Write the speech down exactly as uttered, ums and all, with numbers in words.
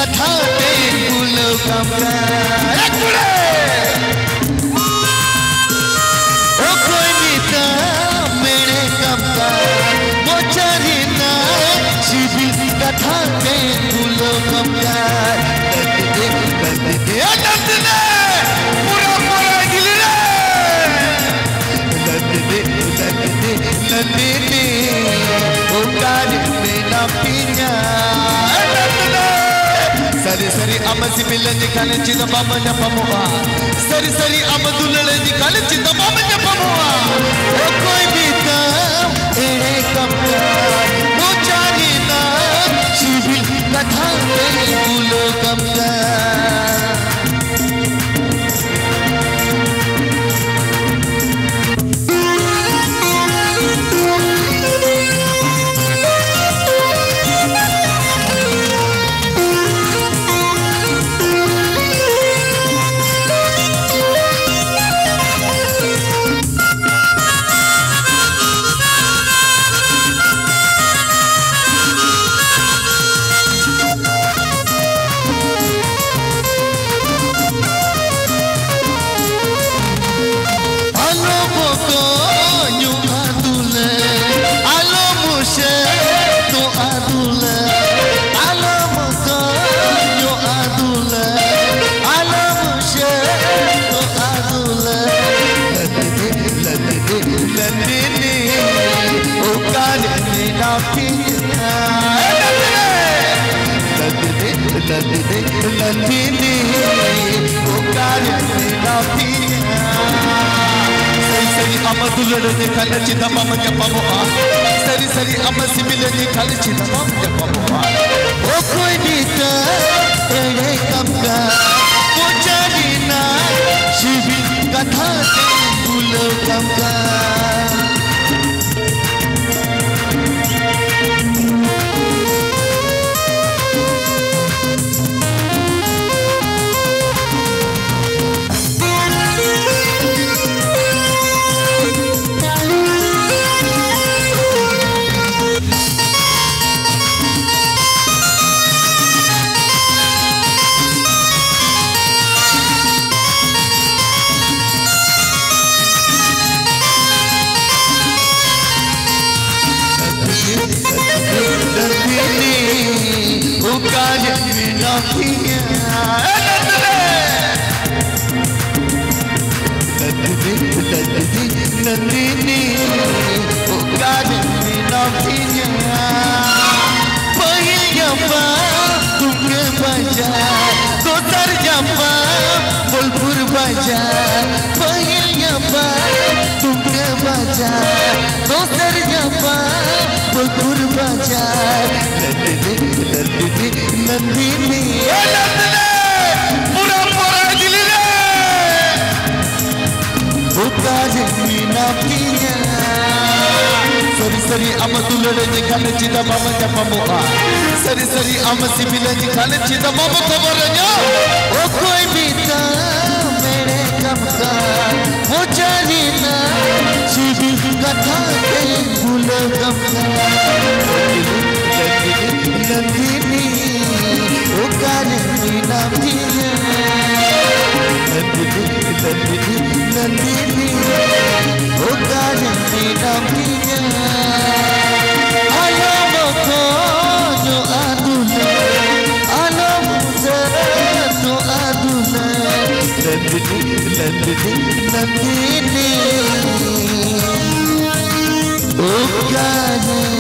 कथा ते गुलो कमका ओ कोई नीता मेरे कमका वो चरीना शिवी कथा ते गुलो कमका नंदने नंदने नंदने पूरा पूरा गिले नंदने नंदने नंदने ओ काज में ना पिया सरी सरी अमसी बिल्लन दिखाने चिता बाबा ने पमुआ सरी सरी अमदुल्ले दिखाने चिता बाबा ने पमुआ ओ कोई भी काम एड़े कमका वो जानी ना शिवी कथा ते गुलो कमका नंदिनी ओ काले ना पिया सरी सरी अमदुल्ले दिखाने चिता बाबा ने पमुआ सरी सरी अमसी बिल्ले दिखाने चिता बाबा ने पमुआ ओ कोई नीता एड़े कमका वो जानी ना शिवी कथा ते गुलो कमका नंदिनी ओ काज में ना पिया पहिल जम्बा तुमके बजा दोसर जम्बा बोलपुर बजा पहिल जम्बा तुमके बजा दोसर जम्बा बोलपुर बजा नंदिनी नंदिनी नंदिनी पूरा पूरा दिल काज मीना पिया सरी सरी अमदुल्ले दिखाने चिता बाबा ने पमुआ सरी सरी अमसी बिल्ले दिखाने चिता बाबा खबर न्या ओ कोई भी काम मेरे कमका वो जानी ना शिवी कथा ते गुलो कमका नंदिनी ओ काज मीना पिया नंदिनी नंदिनी नंदिनी ओ काज मीना पिया आलो को जो आदुले आलो मुझे जो आदुले नंदिनी नंदिनी नंदिनी ओ काज